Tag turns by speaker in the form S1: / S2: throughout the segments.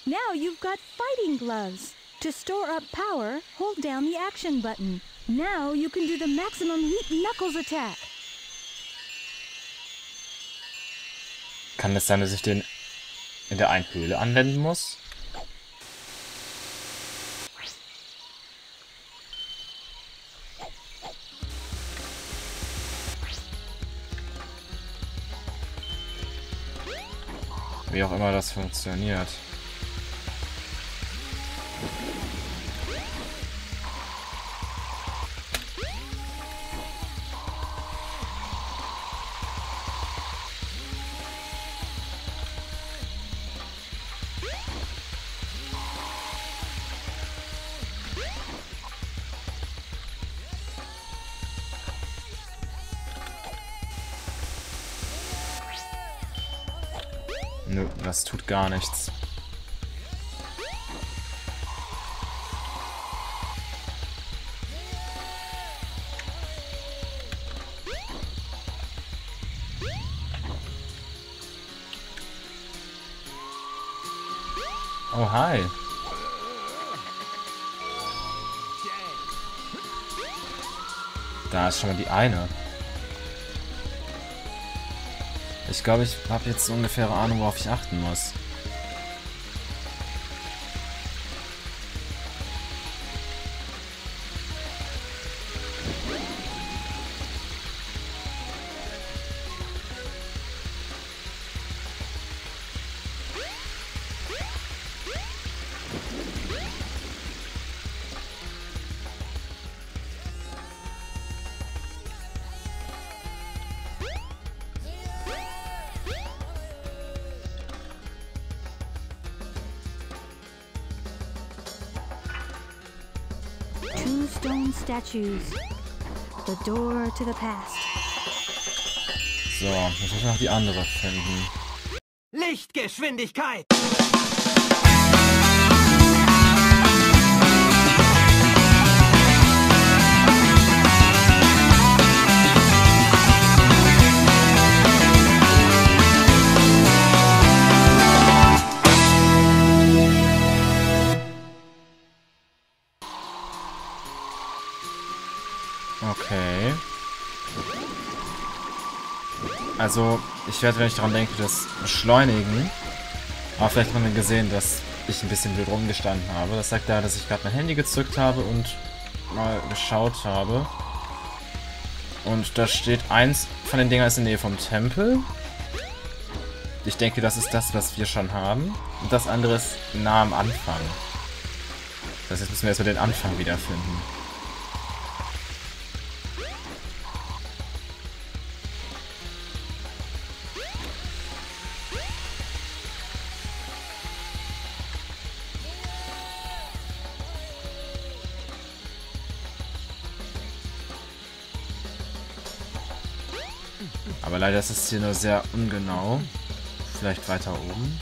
S1: Now you've got fighting gloves. To store up power, hold down the action button. Now you can do the maximum heat knuckles attack.
S2: Kann es sein, dass ich den in der einen Höhle anwenden muss? Wie auch immer das funktioniert. Nö, das tut gar nichts. Oh, hi. Da ist schon mal die eine. Ich glaube, ich habe jetzt so ungefähr eine Ahnung, worauf ich achten muss.
S1: Two stone statues. The door to the past.
S2: So, jetzt muss ich noch die andere finden.
S3: Lichtgeschwindigkeit!
S2: Okay. Also, ich werde, wenn ich daran denke, das beschleunigen. Aber vielleicht hat man gesehen, dass ich ein bisschen blöd rumgestanden habe. Das sagt da, dass ich gerade mein Handy gezückt habe und mal geschaut habe. Und da steht, eins von den Dingern ist in der Nähe vom Tempel. Ich denke, das ist das, was wir schon haben. Und das andere ist nah am Anfang. Das heißt, jetzt müssen wir erstmal den Anfang wiederfinden. Aber leider ist es hier nur sehr ungenau. Vielleicht weiter oben.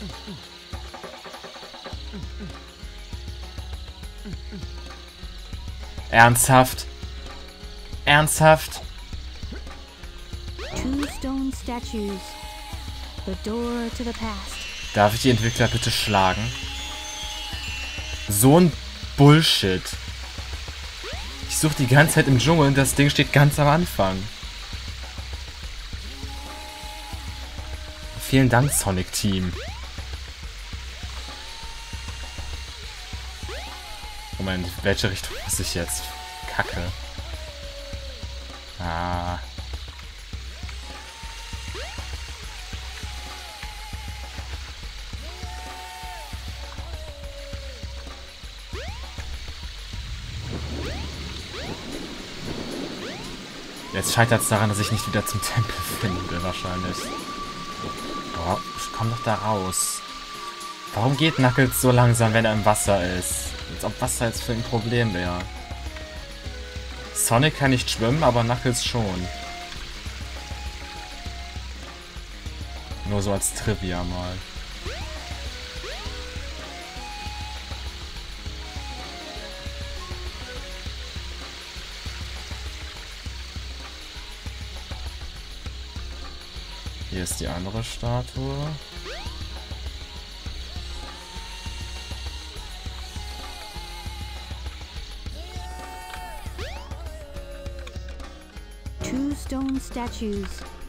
S2: Ernsthaft? Ernsthaft?
S1: Two stone statues. The door to the past.
S2: Darf ich die Entwickler bitte schlagen? So ein Bullshit. Ich suche die ganze Zeit im Dschungel und das Ding steht ganz am Anfang. Vielen Dank, Sonic Team. Moment, welche Richtung muss ich jetzt? Kacke. Ah. Jetzt scheitert es daran, dass ich nicht wieder zum Tempel finde, wahrscheinlich. Oh, komm doch da raus. Warum geht Knuckles so langsam, wenn er im Wasser ist? Als ob Wasser jetzt für ein Problem wäre. Sonic kann nicht schwimmen, aber Knuckles schon. Nur so als Trivia mal. Hier ist die andere Statue.
S1: stone statues.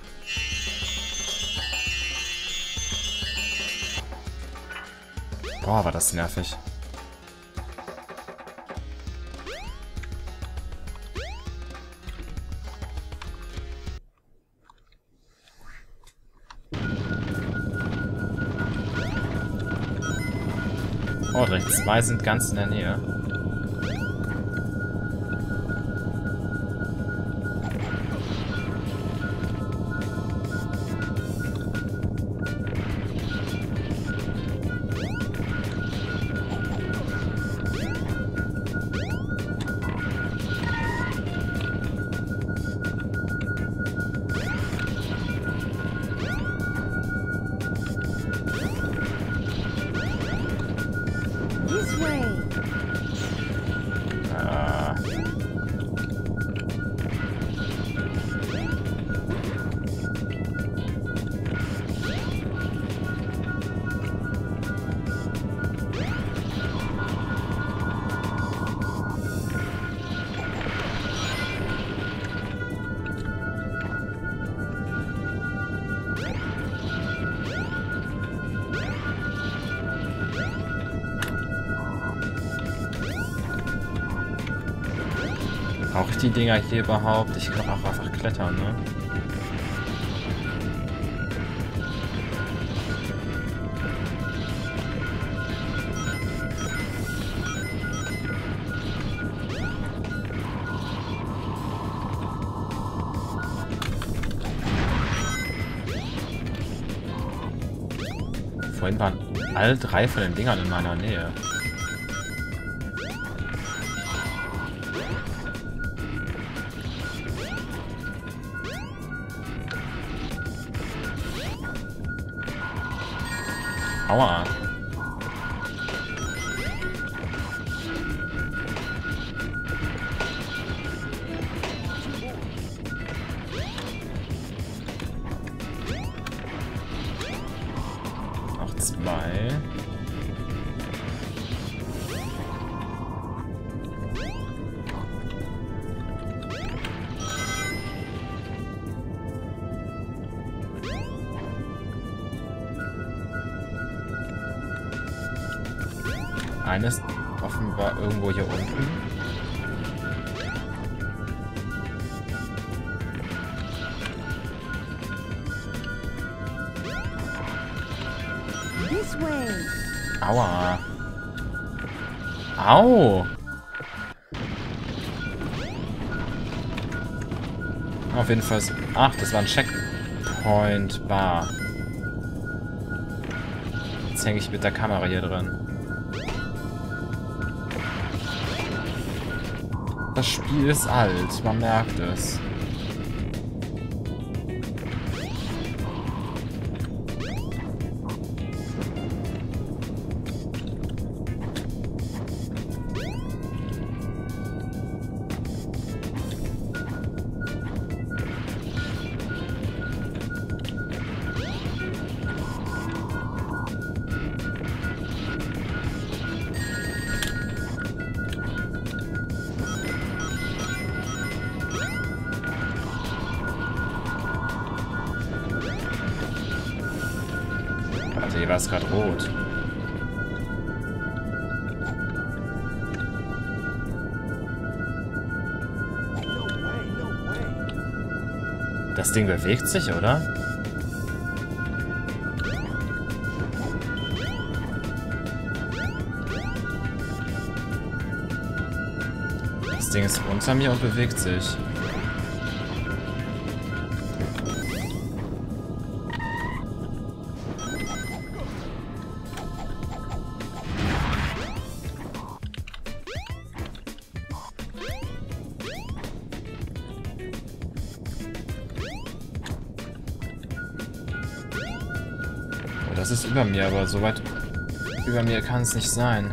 S2: Boah, war das nervig. Oh, direkt 2 sind ganz in der Nähe.
S1: This way.
S2: Brauche ich die Dinger hier überhaupt? Ich kann auch einfach klettern, ne? Vorhin waren alle 3 von den Dingern in meiner Nähe. Aua. Noch 2. Eines offenbar irgendwo hier unten.
S1: This way.
S2: Aua. Au. Auf jeden Fall. Ach, das war ein Checkpoint Bar. Jetzt hänge ich mit der Kamera hier drin. Das Spiel ist alt, man merkt es. Warte, hier war es gerade rot. Das Ding bewegt sich, oder? Das Ding ist unter mir und bewegt sich. Das ist über mir, aber so weit über mir kann es nicht sein.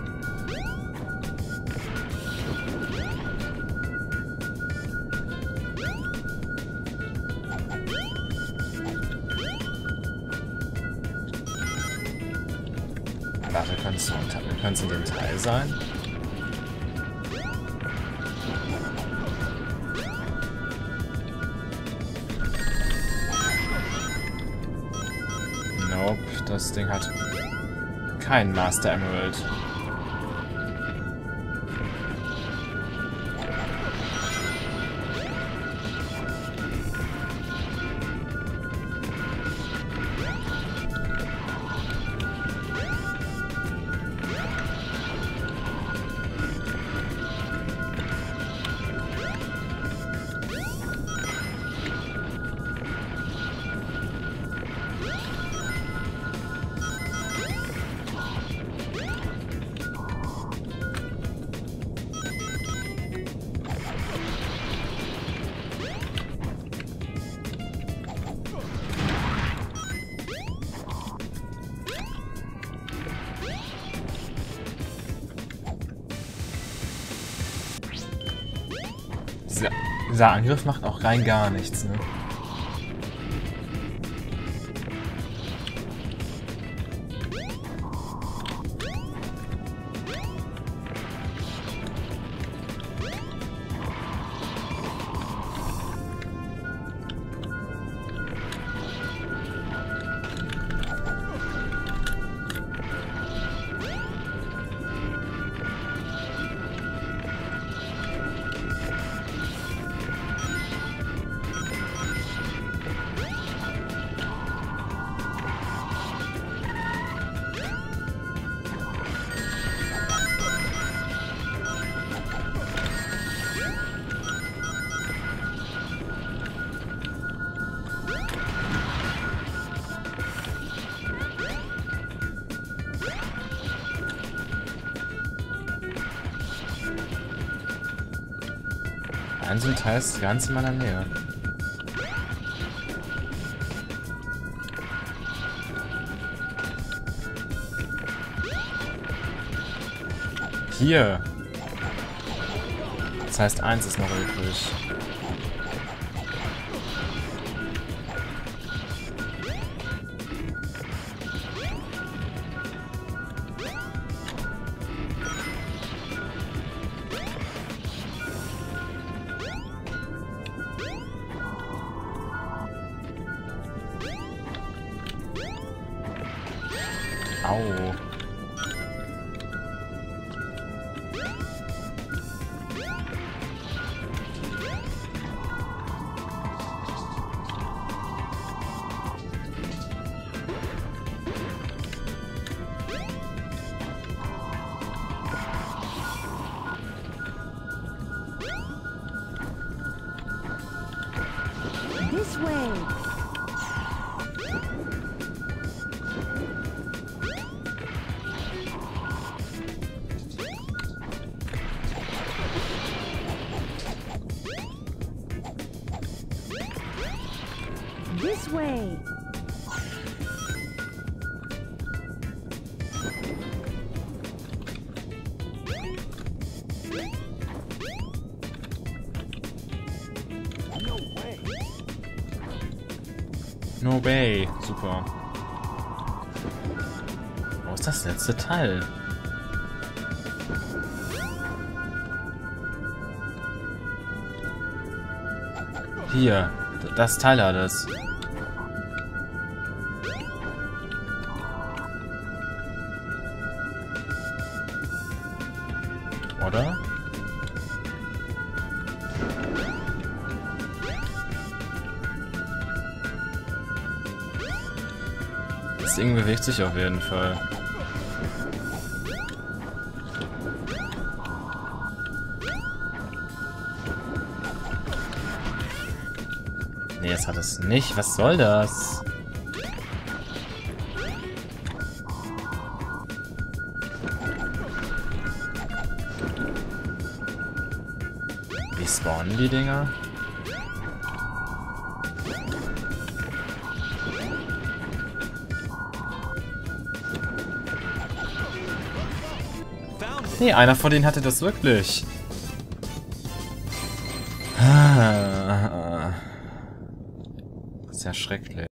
S2: Warte, könnte es in dem Teil sein? Nope, das Ding hat kein Master Emerald. Dieser Angriff macht auch rein gar nichts, ne? Teil ist ganz in meiner Nähe. Hier. Das heißt, 1 ist noch übrig. Au.
S1: This way. This way.
S2: No way. Super. Wo ist das letzte Teil? Hier. Das Teil hat es. Oder? Das Ding bewegt sich auf jeden Fall. Nee, jetzt hat es nicht. Was soll das? Wie spawnen die Dinger? Nee, einer von denen hatte das wirklich. Das ist ja schrecklich.